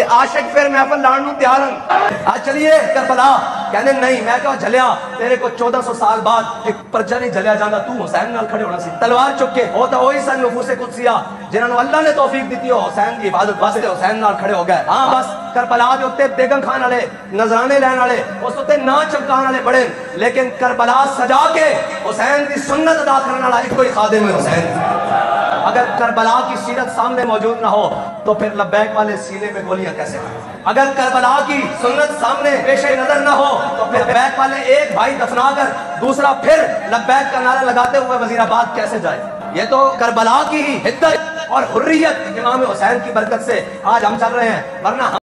ते आशिक फिर महफल लाण नूं तैयार हन। आज चलिए करबला, कहने नहीं मैं कहा झलिया तेरे को 1400 साल बाद एक प्रजा नहीं झलिया जाता, तू हुसैन नाल खड़े होना सी तलवार चुक के। वो तो वही सन नफूसे कुदसिया जिन्होंने अल्लाह ने तौफीक दी हो हुसैन की इबादत वास्ते हुसैन नाल खड़े हो गए। हाँ बस करबला दे उत्ते बेगम खान वाले नजराने लैन वाले उस उत्ते ना चमकाने वाले बड़े, लेकिन करबला सजा के हुसैन की सुन्नत अदा करने वाला एक कोई खादिम है हुसैन। अगर करबला की सीरत सामने मौजूद ना हो तो फिर लब्बैक वाले सीने में गोलियां कैसे? अगर करबला की सुन्नत सामने पेशे नजर ना हो तो फिर लब्बैक वाले एक भाई दफना कर दूसरा फिर लब्बैक का नारा लगाते हुए वजीराबाद कैसे जाए? ये तो करबला की ही हिद्दत और हुर्रियत इमाम हुसैन की बरकत से आज हम चल रहे हैं, वरना